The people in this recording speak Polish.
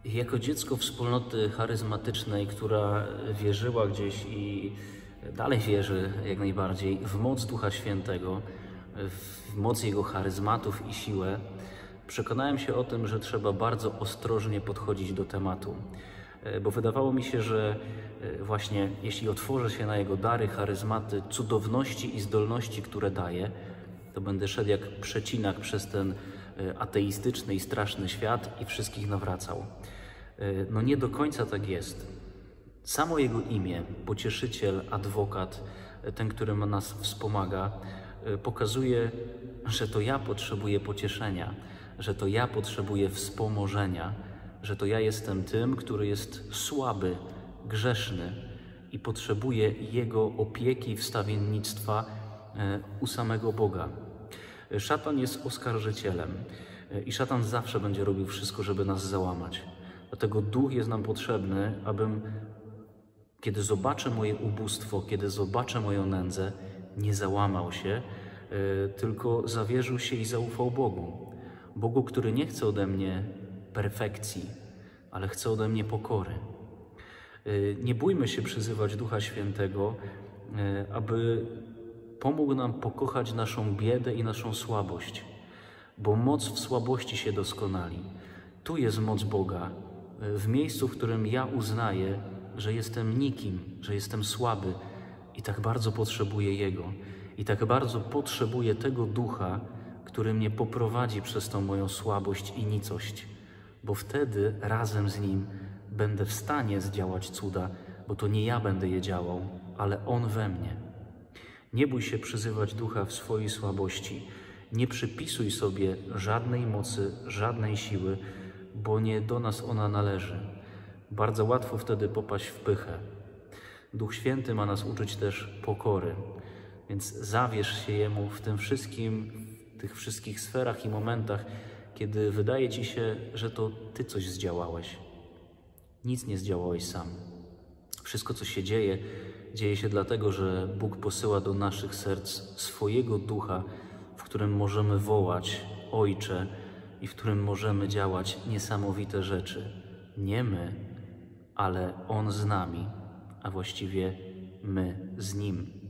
Jako dziecko wspólnoty charyzmatycznej, która wierzyła gdzieś i dalej wierzy jak najbardziej w moc Ducha Świętego, w moc Jego charyzmatów i siłę, przekonałem się o tym, że trzeba bardzo ostrożnie podchodzić do tematu. Bo wydawało mi się, że właśnie jeśli otworzę się na Jego dary, charyzmaty, cudowności i zdolności, które daje, to będę szedł jak przecinak przez ten ateistyczny i straszny świat i wszystkich nawracał. No nie do końca tak jest. Samo Jego imię, Pocieszyciel, Adwokat, ten, który nas wspomaga, pokazuje, że to ja potrzebuję pocieszenia, że to ja potrzebuję wspomożenia, że to ja jestem tym, który jest słaby, grzeszny i potrzebuje Jego opieki i wstawiennictwa u samego Boga. Szatan jest oskarżycielem i szatan zawsze będzie robił wszystko, żeby nas załamać. Dlatego Duch jest nam potrzebny, abym, kiedy zobaczę moje ubóstwo, kiedy zobaczę moją nędzę, nie załamał się, tylko zawierzył się i zaufał Bogu. Bogu, który nie chce ode mnie perfekcji, ale chce ode mnie pokory. Nie bójmy się przyzywać Ducha Świętego, aby pomógł nam pokochać naszą biedę i naszą słabość, bo moc w słabości się doskonali. Tu jest moc Boga, w miejscu, w którym ja uznaję, że jestem nikim, że jestem słaby i tak bardzo potrzebuję Jego. I tak bardzo potrzebuję tego Ducha, który mnie poprowadzi przez tą moją słabość i nicość, bo wtedy razem z Nim będę w stanie zdziałać cuda, bo to nie ja będę je działał, ale On we mnie. Nie bój się przyzywać Ducha w swojej słabości. Nie przypisuj sobie żadnej mocy, żadnej siły, bo nie do nas ona należy. Bardzo łatwo wtedy popaść w pychę. Duch Święty ma nas uczyć też pokory, więc zawierz się Jemu w tym wszystkim, w tych wszystkich sferach i momentach, kiedy wydaje Ci się, że to Ty coś zdziałałeś. Nic nie zdziałałeś sam. Wszystko, co się dzieje, dzieje się dlatego, że Bóg posyła do naszych serc swojego Ducha, w którym możemy wołać Ojcze i w którym możemy działać niesamowite rzeczy. Nie my, ale On z nami, a właściwie my z Nim.